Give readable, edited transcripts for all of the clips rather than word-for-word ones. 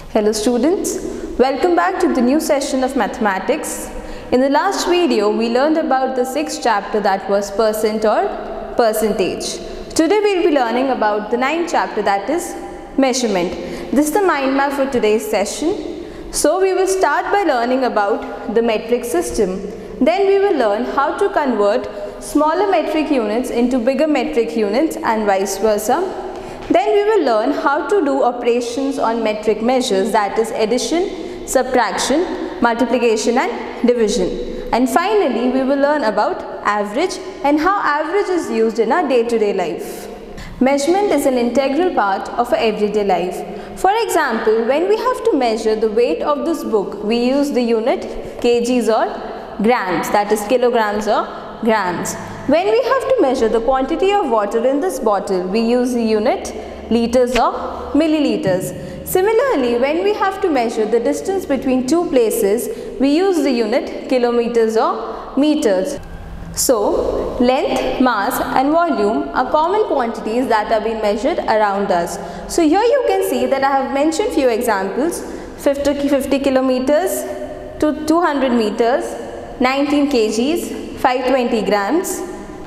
Hello students, welcome back to the new session of mathematics. In the last video, we learned about the 6th chapter, that was percent or percentage. Today we will be learning about the 9th chapter, that is measurement. This is the mind map for today's session. So we will start by learning about the metric system. Then we will learn how to convert smaller metric units into bigger metric units and vice versa. Then we will learn how to do operations on metric measures, that is addition, subtraction, multiplication and division. And finally, we will learn about average and how average is used in our day-to-day life. Measurement is an integral part of our everyday life. For example, when we have to measure the weight of this book, we use the unit kgs or grams, that is kilograms or grams. When we have to measure the quantity of water in this bottle, we use the unit liters or milliliters. Similarly, when we have to measure the distance between two places, we use the unit kilometers or meters. So, length, mass and volume are common quantities that are being measured around us. So, here you can see that I have mentioned few examples: 50 kilometers to 200 meters, 19 kgs, 520 grams,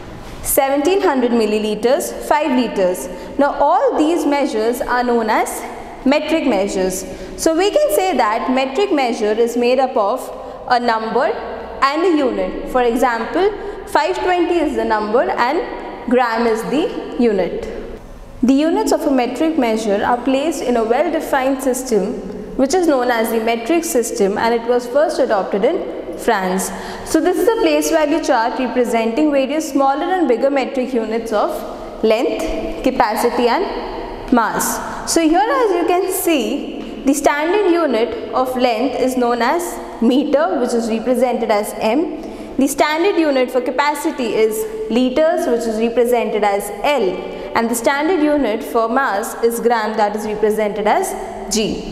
1700 milliliters, 5 liters. Now all these measures are known as metric measures. So we can say that metric measure is made up of a number and a unit. For example, 520 is the number and gram is the unit. The units of a metric measure are placed in a well-defined system which is known as the metric system, and it was first adopted in France. So this is a place value chart representing various smaller and bigger metric units of length, capacity and mass. So here, as you can see, the standard unit of length is known as meter, which is represented as M. The standard unit for capacity is liters, which is represented as L, and the standard unit for mass is gram, that is represented as G.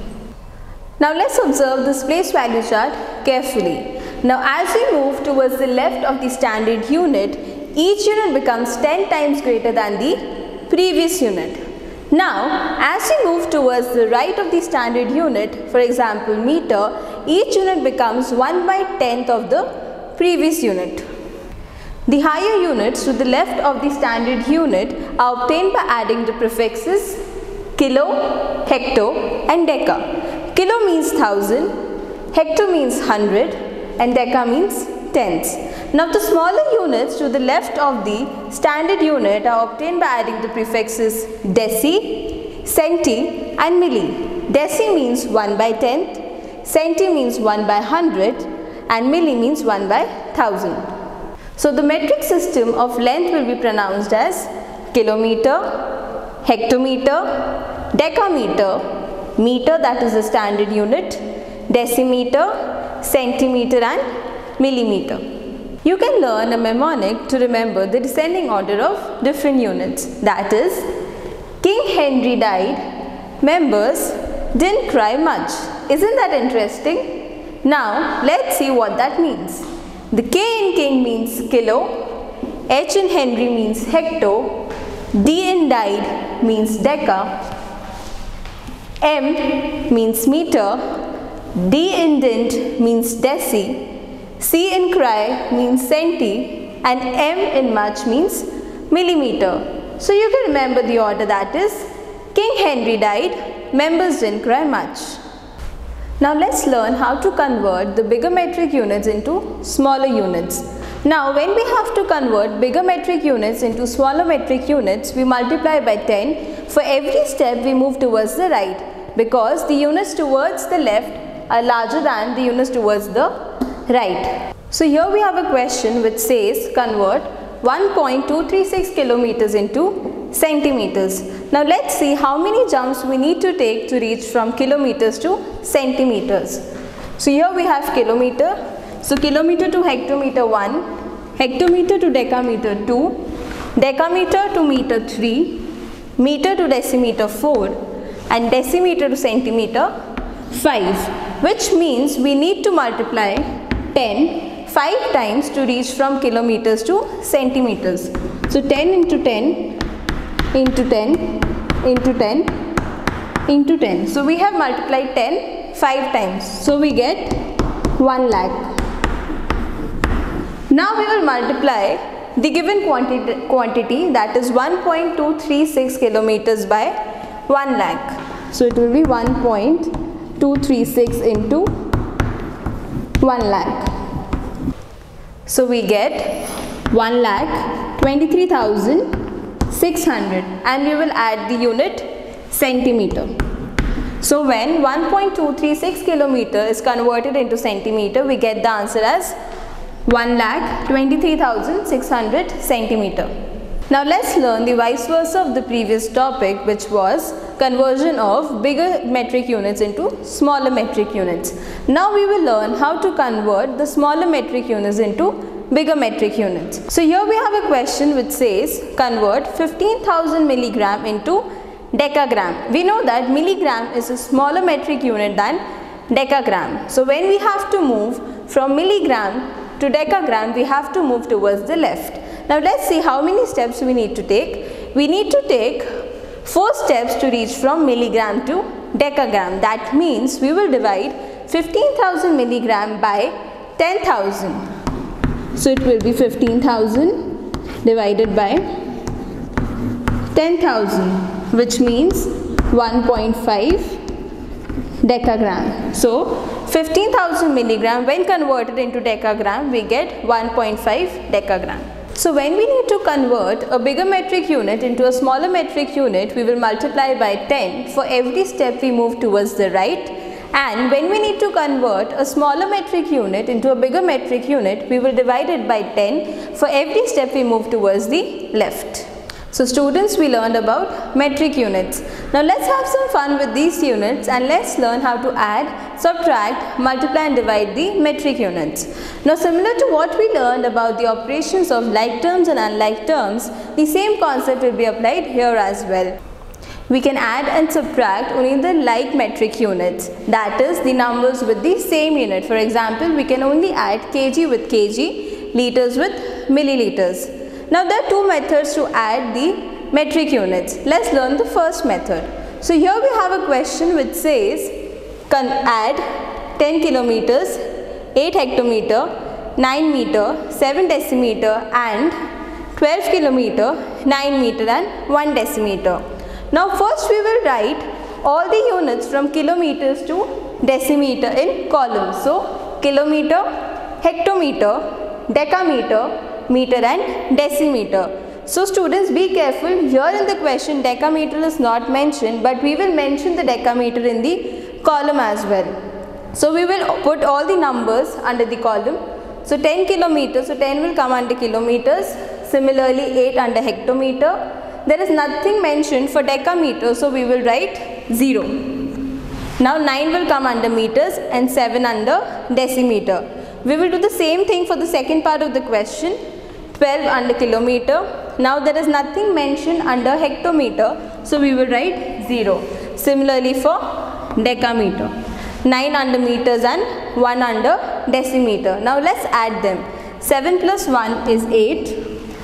Now let's observe this place value chart carefully. Now as we move towards the left of the standard unit, each unit becomes 10 times greater than the previous unit. Now as we move towards the right of the standard unit, for example meter, each unit becomes 1/10th of the previous unit. The higher units to the left of the standard unit are obtained by adding the prefixes kilo, hecto and deca. Kilo means 1000, hecto means 100 and deca means tenths. Now the smaller units to the left of the standard unit are obtained by adding the prefixes deci, centi and milli. Deci means 1/10th, centi means 1/100 and milli means 1/1000. So the metric system of length will be pronounced as kilometer, hectometer, decameter, meter, that is the standard unit, decimeter, centimeter and millimeter. You can learn a mnemonic to remember the descending order of different units. That is, King Henry died, members didn't cry much. Isn't that interesting? Now let's see what that means. The K in king means kilo, H in Henry means hecto, D in died means deca, M means meter, D in didn't means deci, C in cry means centi and M in much means millimeter. So you can remember the order, that is King Henry died, members didn't cry much. Now let's learn how to convert the bigger metric units into smaller units. Now when we have to convert bigger metric units into smaller metric units, we multiply by 10. For every step we move towards the right, because the units towards the left are larger than the units towards the right. So here we have a question which says convert 1.236 kilometers into centimeters. Now let's see how many jumps we need to take to reach from kilometers to centimeters. So here we have kilometer. So kilometer to hectometer 1, hectometer to decameter 2, decameter to meter 3, meter to decimeter 4 and decimeter to centimeter 5, which means we need to multiply 10 5 times to reach from kilometers to centimeters. So 10 into 10 into 10 into 10 into 10. So we have multiplied 10 5 times. So we get 1 lakh. Now we will multiply the given quantity, that is 1.236 kilometers by 1 lakh. So it will be 1.236 into 1 lakh. So we get 1,23,600 and we will add the unit centimeter. So when 1.236 kilometer is converted into centimeter, we get the answer as 1,23,600 centimeter. Now let's learn the vice versa of the previous topic, which was conversion of bigger metric units into smaller metric units. Now we will learn how to convert the smaller metric units into bigger metric units. So here we have a question which says convert 15,000 milligram into decagram. We know that milligram is a smaller metric unit than decagram. So when we have to move from milligram to decagram, we have to move towards the left. Now let's see how many steps we need to take. We need to take 4 steps to reach from milligram to decagram. That means we will divide 15,000 milligram by 10,000. So it will be 15,000 divided by 10,000, which means 1.5 decagram. So 15,000 milligram, when converted into decagram, we get 1.5 decagram. So when we need to convert a bigger metric unit into a smaller metric unit, we will multiply by 10 for every step we move towards the right. And when we need to convert a smaller metric unit into a bigger metric unit, we will divide it by 10 for every step we move towards the left. So students, we learned about metric units. Now let's have some fun with these units and let's learn how to add, subtract, multiply and divide the metric units. Now similar to what we learned about the operations of like terms and unlike terms, the same concept will be applied here as well. We can add and subtract only the like metric units, that is the numbers with the same unit. For example, we can only add kg with kg, liters with milliliters. Now there are 2 methods to add the metric units. Let's learn the first method. So here we have a question which says add 10 kilometers, 8 hectometer, 9 meter, 7 decimeter and 12 kilometer, 9 meter and 1 decimeter. Now first we will write all the units from kilometers to decimeter in columns. So kilometer, hectometer, decameter, meter and decimeter. So students, be careful, here in the question decameter is not mentioned, but we will mention the decameter in the column as well. So we will put all the numbers under the column. So 10 kilometers, so 10 will come under kilometers, similarly 8 under hectometer. There is nothing mentioned for decameter, so we will write 0. Now 9 will come under meters and 7 under decimeter. We will do the same thing for the second part of the question. 12 under kilometer. Now there is nothing mentioned under hectometer, so we will write 0. Similarly for decameter. 9 under meters and 1 under decimeter. Now let's add them. 7 plus 1 is 8.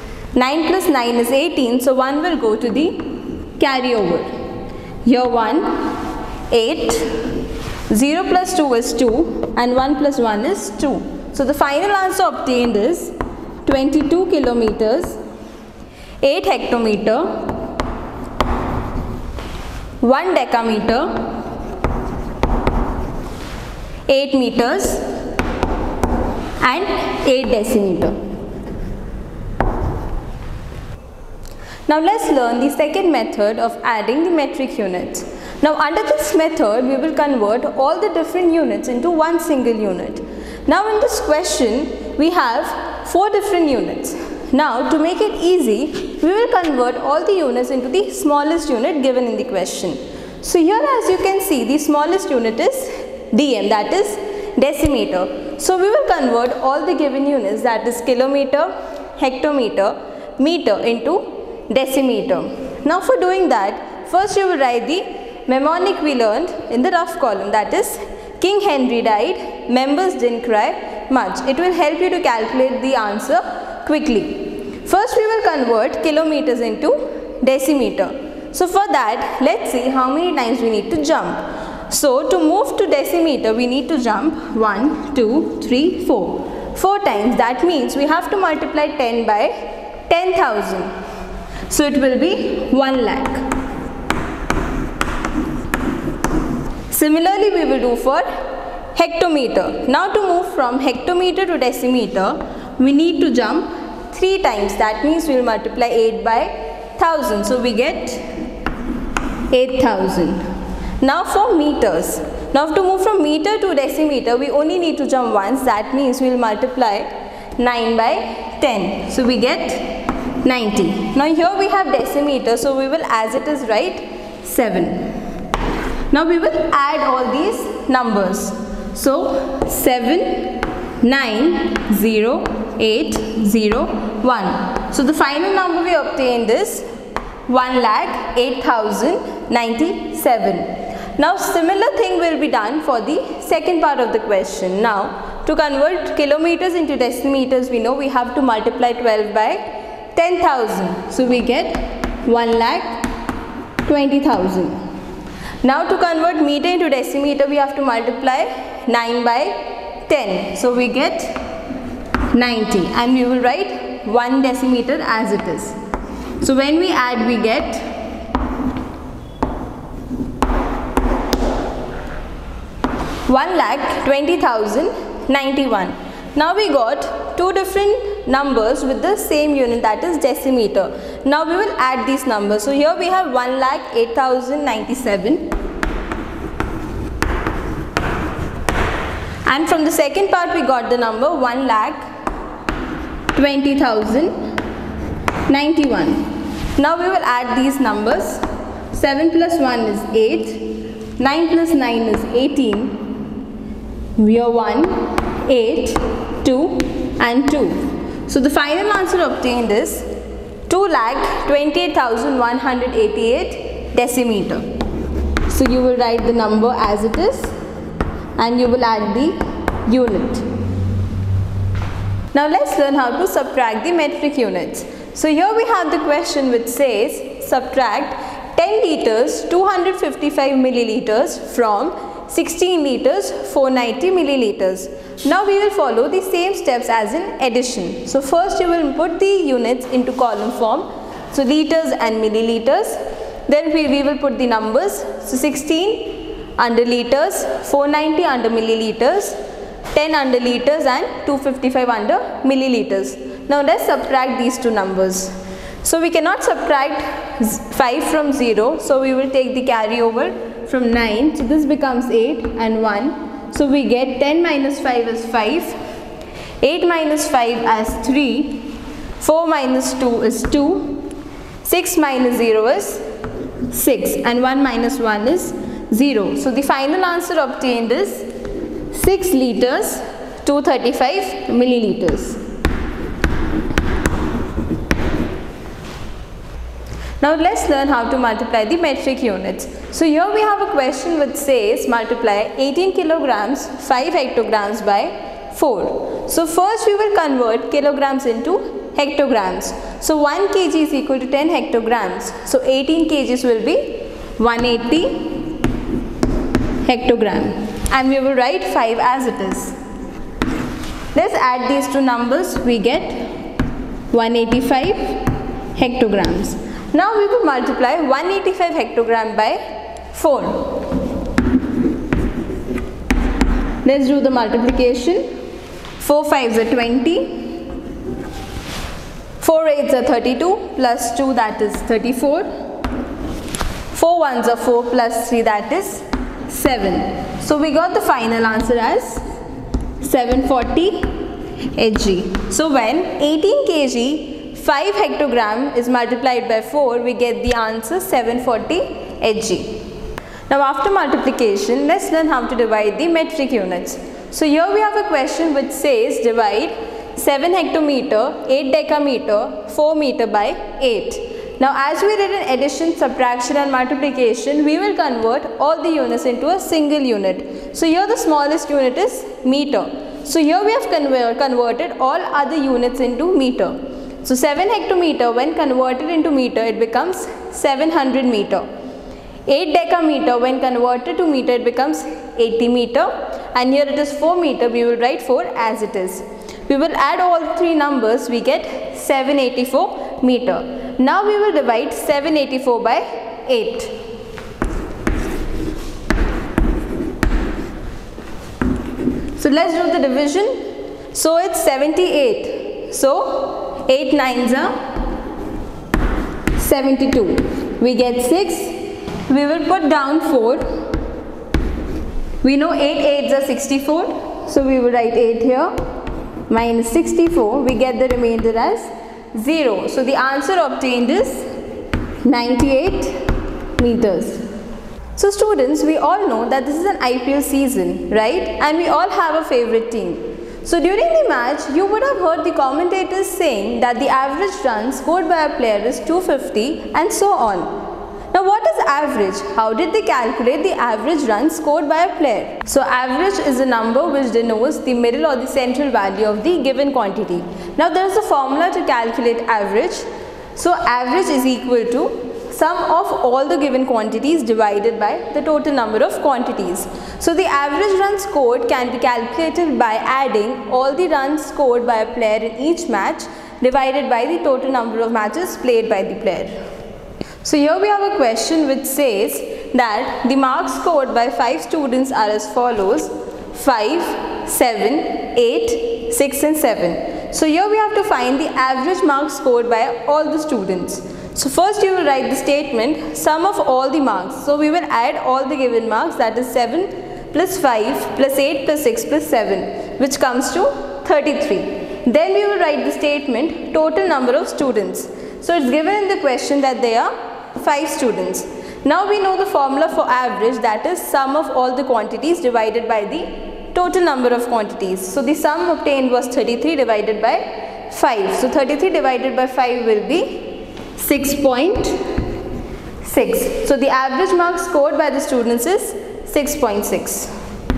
9 plus 9 is 18, so 1 will go to the carryover. Here 1, 8, 0 plus 2 is 2 and 1 plus 1 is 2. So the final answer obtained is 22 kilometers, 8 hectometer, 1 decameter, 8 meters and 8 decimeter. Now let's learn the second method of adding the metric units. Now under this method, we will convert all the different units into one single unit. Now in this question, we have 4 different units. Now to make it easy, we will convert all the units into the smallest unit given in the question. So here as you can see, the smallest unit is dm, that is decimeter. So we will convert all the given units, that is kilometer, hectometer, meter into decimeter. Now for doing that, first you will write the mnemonic we learned in the rough column, that is King Henry died, members didn't cry much. It will help you to calculate the answer quickly. First we will convert kilometers into decimeter. So for that, let's see how many times we need to jump. So to move to decimeter, we need to jump 1, 2, 3, 4. 4 times. That means we have to multiply 10 by 10,000. So it will be 1 lakh. Similarly, we will do for hectometer. Now to move from hectometer to decimeter, we need to jump 3 times. That means we will multiply 8 by 1000. So we get 8,000. Now for meters. Now to move from meter to decimeter, we only need to jump once. That means we will multiply 9 by 10. So we get 90. Now here we have decimeter. So we will, as it is, write 7. Now we will add all these numbers. So 7, 9, 0, 8, 0, 1. So the final number we obtained is 1,08,097. Now similar thing will be done for the second part of the question. Now to convert kilometers into decimeters, we know we have to multiply 12 by 10,000. So we get 1,20,000. Now to convert meter into decimeter, we have to multiply 9 by 10. So we get 90, and we will write 1 decimeter as it is. So when we add, we get 1,20,091. Now we got 2 different numbers with the same unit, that is decimeter. Now we will add these numbers. So here we have 1,08,097. And from the second part we got the number 1,20,091. Now we will add these numbers. 7 plus 1 is 8. 9 plus 9 is 18. We have 1, 8, 2 and 2. So the final answer obtained is 2,28,188 decimeter. So you will write the number as it is and you will add the unit. Now let's learn how to subtract the metric units. So here we have the question which says subtract 10 liters 255 milliliters from 16 liters 490 milliliters. Now we will follow the same steps as in addition. So first you will input the units into column form. So liters and milliliters. Then we will put the numbers. So 16 under liters, 490 under milliliters, 10 under liters and 255 under milliliters. Now let's subtract these two numbers. So we cannot subtract 5 from 0. So we will take the carryover from 9. So this becomes 8 and 1. So we get 10 minus 5 is 5. 8 minus 5 as 3. 4 minus 2 is 2. 6 minus 0 is 6. And 1 minus 1 is 0. So the final answer obtained is 6 liters 235 milliliters. Now let's learn how to multiply the metric units. So here we have a question which says multiply 18 kilograms 5 hectograms by 4. So first we will convert kilograms into hectograms. So 1 kg is equal to 10 hectograms. So 18 kgs will be 180 hectogram. And we will write 5 as it is. Let's add these two numbers. We get 185 hectograms. Now we will multiply 185 hectogram by 4. Let's do the multiplication. 4 5s are 20. 4 8s are 32 plus 2, that is 34. 4 1s are 4 plus 3, that is 7. So we got the final answer as 740 Hg. So when 18 kg 5 hectogram is multiplied by 4, we get the answer 740 Hg. Now after multiplication, let's learn how to divide the metric units. So here we have a question which says divide 7 hectometer, 8 decameter, 4 meter by 8. Now as we did in addition, subtraction and multiplication, we will convert all the units into a single unit. So here the smallest unit is meter. So here we have converted all other units into meter. So 7 hectometer, when converted into meter, it becomes 700 meter. 8 decameter, when converted to meter, it becomes 80 meter, and here it is 4 meter. We will write 4 as it is. We will add all three numbers, we get 784 meter. Now we will divide 784 by 8. So let's do the division. So it's 78. So 8 nines are 72. We get 6. We will put down 4. We know 8 8s are 64. So we will write 8 here. Minus 64. We get the remainder as 0. So the answer obtained is 98 meters. So students, we all know that this is an IPL season, right? And we all have a favorite team. So during the match, you would have heard the commentators saying that the average run scored by a player is 250 and so on. Now what is average? How did they calculate the average run scored by a player? So average is a number which denotes the middle or the central value of the given quantity. Now there is a formula to calculate average. So average is equal to sum of all the given quantities divided by the total number of quantities. So the average run scored can be calculated by adding all the runs scored by a player in each match divided by the total number of matches played by the player. So here we have a question which says that the marks scored by 5 students are as follows: 5, 7, 8, 6 and 7. So here we have to find the average marks scored by all the students. So first you will write the statement sum of all the marks. So we will add all the given marks, that is 7 plus 5 plus 8 plus 6 plus 7, which comes to 33. Then we will write the statement total number of students. So it's given in the question that there are 5 students. Now we know the formula for average, that is sum of all the quantities divided by the total number of quantities. So the sum obtained was 33 divided by 5. So 33 divided by 5 will be 6.6. So the average marks scored by the students is 6.6.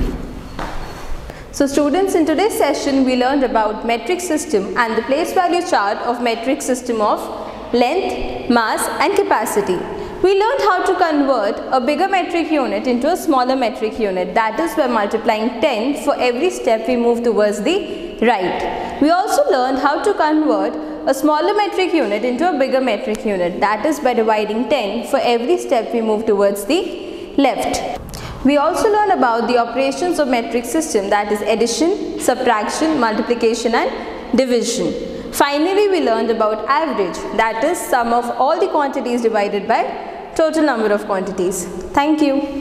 So students, in today's session we learned about metric system and the place value chart of metric system of length, mass and capacity. We learned how to convert a bigger metric unit into a smaller metric unit, that is by multiplying 10 for every step we move towards the right. We also learned how to convert a smaller metric unit into a bigger metric unit, that is by dividing 10 for every step we move towards the left. We also learned about the operations of metric system, that is addition, subtraction, multiplication and division. Finally, we learned about average, that is sum of all the quantities divided by total number of quantities. Thank you.